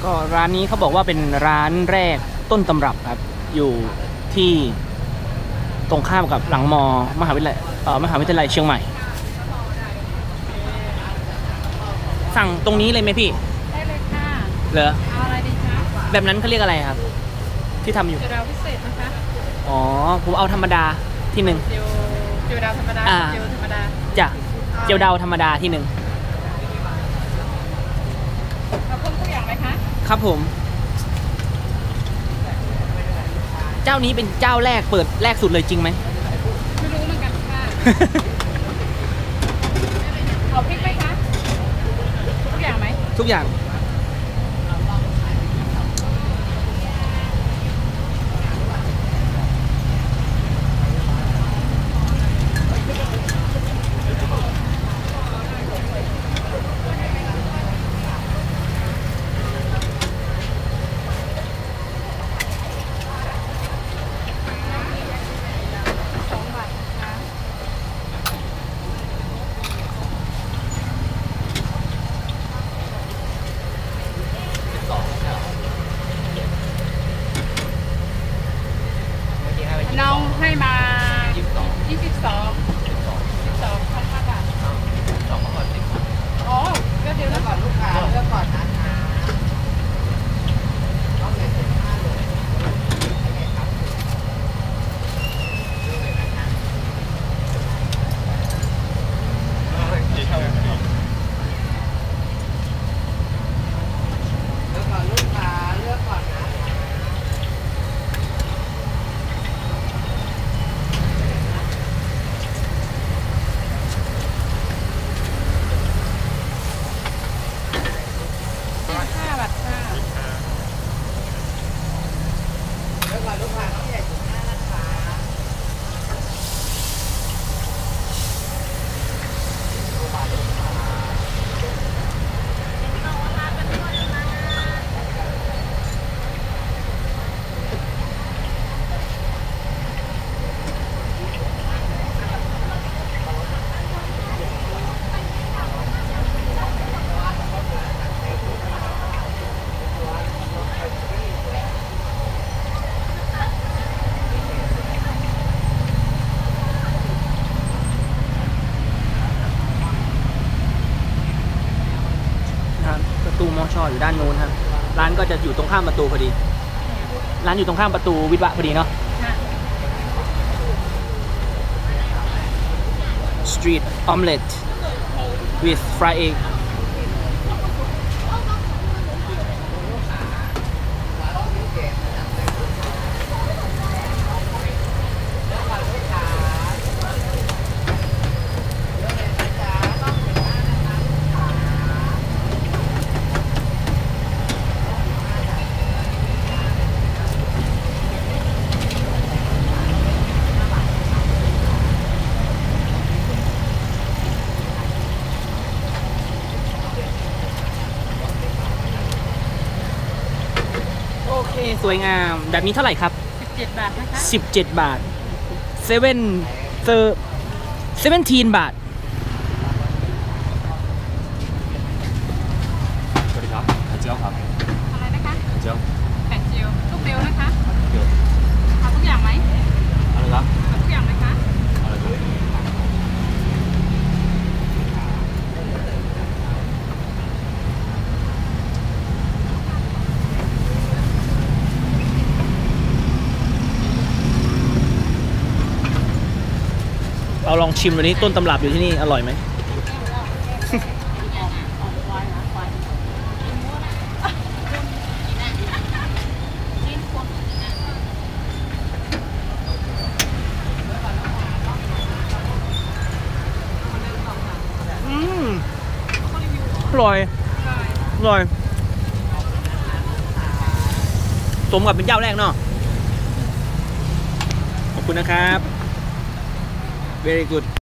ก็ร้านนี้เขาบอกว่าเป็นร้านแรกต้นตำรับครับอยู่ที่ตรงข้ามกับหลังมหาวิทยาลัยเชียงใหม่สั่งตรงนี้เลยไหมพี่ได้เลยค่ะเหรอเอาอะไรดีคะแบบนั้นเขาเรียกอะไรครับที่ทำอยู่เจียวดาวพิเศษนะคะอ๋อผมเอาธรรมดาที่หนึ่งเจียวดาวธรรมดาเจียวธรรมดาจ้ะเจียวดาวธรรมดาที่หนึ่งเอาเพิ่มทุกอย่างไหมคะครับผมเจ้านี้เป็นเจ้าแรกเปิดแรกสุดเลยจริงไหมไม่รู้เหมือนกันค่ะเอาพริกไหมคะทุกอย่างไหมทุกอย่างน้องให้มา22,500 บาทอ๋อก็เดี๋ยวแล้วก่อนลูกค้าเลือกก่อนนะคะประตูมอชอยู่ด้านโน้นครับร้านก็จะอยู่ตรงข้ามประตูพอดีร้านอยู่ตรงข้ามประตูวิทวะพอดีเนาะ Street omelette with fried eggโอเคสวยงามแบบนี้เท่าไหร่ครับ 17 บาทนะคะ 17 บาท17 บาทสวัสดีครับไข่เจียวครับอะไรนะคะไข่เจียวไข่เจียวลูกเดียวนะคะเดียวเอาทุกอย่างไหมอะไรครับเอาทุกอย่างไหมคะอะไรครับเอาลองชิมวันนี้ต้นตำรับอยู่ที่นี่อร่อยไหม อร่อยอร่อยสมกับเป็นเจ้าแรกเนาะขอบคุณนะครับ very good